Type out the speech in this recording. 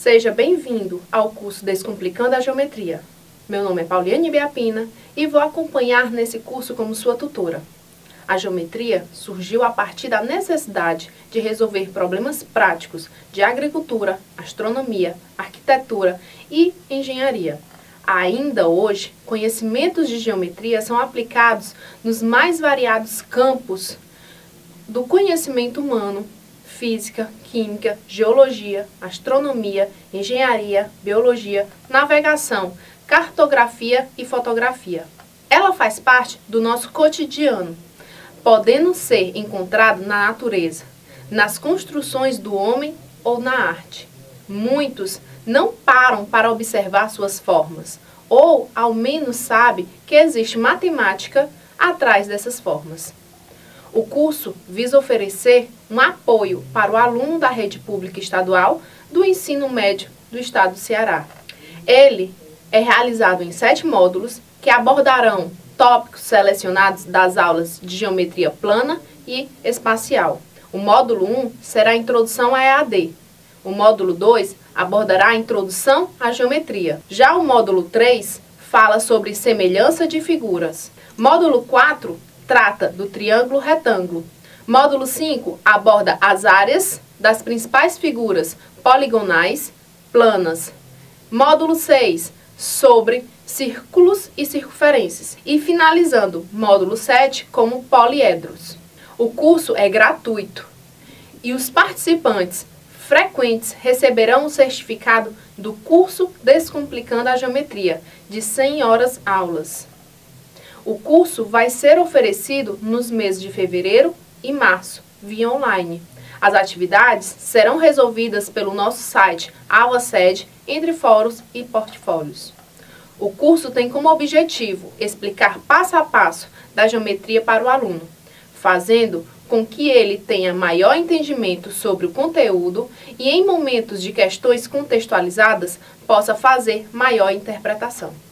Seja bem-vindo ao curso Descomplicando a Geometria. Meu nome é Pauliane Biapina e vou acompanhar nesse curso como sua tutora. A geometria surgiu a partir da necessidade de resolver problemas práticos de agricultura, astronomia, arquitetura e engenharia. Ainda hoje, conhecimentos de geometria são aplicados nos mais variados campos do conhecimento humano: física, química, geologia, astronomia, engenharia, biologia, navegação, cartografia e fotografia. Ela faz parte do nosso cotidiano, podendo ser encontrado na natureza, nas construções do homem ou na arte. Muitos não param para observar suas formas, ou ao menos sabem que existe matemática atrás dessas formas. O curso visa oferecer um apoio para o aluno da rede pública estadual do ensino médio do estado do Ceará. Ele é realizado em 7 módulos que abordarão tópicos selecionados das aulas de geometria plana e espacial. O módulo 1 será a introdução à EAD. O módulo 2 abordará a introdução à geometria. Já o módulo 3 fala sobre semelhança de figuras. Módulo 4 trata do triângulo retângulo. Módulo 5 aborda as áreas das principais figuras poligonais planas. Módulo 6 sobre círculos e circunferências. E finalizando, módulo 7 como poliedros. O curso é gratuito e os participantes frequentes receberão o certificado do curso Descomplicando a Geometria, de 100 horas aulas. O curso vai ser oferecido nos meses de fevereiro e março, via online. As atividades serão resolvidas pelo nosso site AuaSede, entre fóruns e portfólios. O curso tem como objetivo explicar passo a passo da geometria para o aluno, fazendo com que ele tenha maior entendimento sobre o conteúdo e, em momentos de questões contextualizadas, possa fazer maior interpretação.